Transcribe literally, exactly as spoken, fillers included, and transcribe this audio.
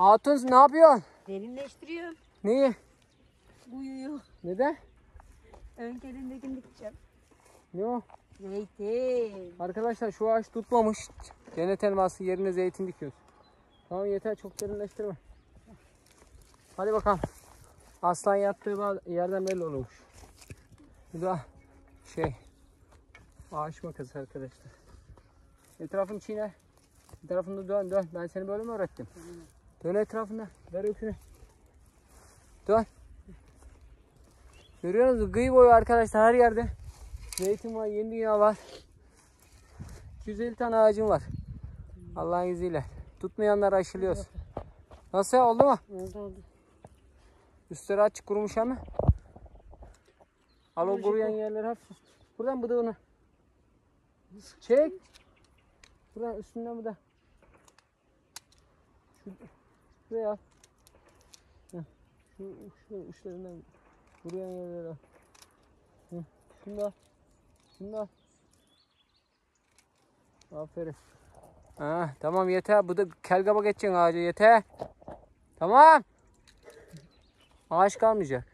Hatun ne yapıyorsun? Derinleştiriyorum. Neyi? Uyuyor. Neden? Ön kelindekini dikeceğim. Ne o? Zeytin. Arkadaşlar şu ağaç tutmamış. Cennet elması yerine zeytin dikiyoruz. Tamam yeter, çok derinleştirme. Hadi bakalım. Aslan yattığı yerden belli olmuş. Bu da şey ağaç makası arkadaşlar. Etrafını çiğne. Etrafında dön dön. Ben seni böyle mi öğrettim? Dön etrafında. Ver ökünü. Dön. Görüyor musunuz? Kıyı boyu arkadaşlar her yerde. Zeytin var, yeni dünya var. iki yüz elli tane ağacım var. Allah'ın izniyle. Tutmayanları aşılıyoruz. Nasıl ya, oldu mu? Oldu oldu. Üstleri açık kurumuş ama. Al o kuruyan yerleri hafif. Buradan bıdığını. Çek. Buradan üstünden bıda. Şu, şuraya al. Heh. Şu, şu uçlarından kuruyan yerleri al. Heh. Şunu da al. Şunu da al. Aferin. Ha, tamam yeter. Bu da kel kaba geçeceksin ağaca, yeter. Tamam. Ağaç kalmayacak.